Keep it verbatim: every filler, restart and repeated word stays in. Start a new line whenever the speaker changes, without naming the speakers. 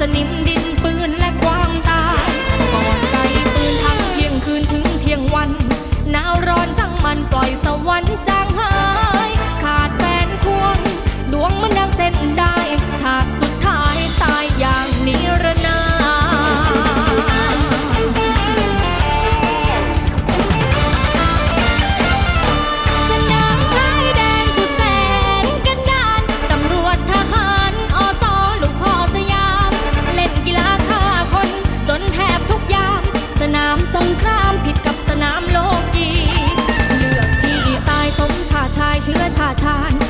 นิมดินปืนและความตายก่อนไกลปืนทั้งเที่ยงคืนถึงเที่ยงวันหนาวร้อนจังมันปล่อยสวรรค์จางหายขาดแฟนควงดวงมันดังเส้นได้ฉากสุดท้ายตายอย่างนิรนามสนามชายแดนสุดแสนกันดารตำรวจทหารอสลูกพ่อสยามเล่นกีฬาฆ่าคนจนแทบทุกยามสนามสงครามผิดกับสนามโลกีเลือกที่ตายสมชาติชายเชื้อชาติชาญ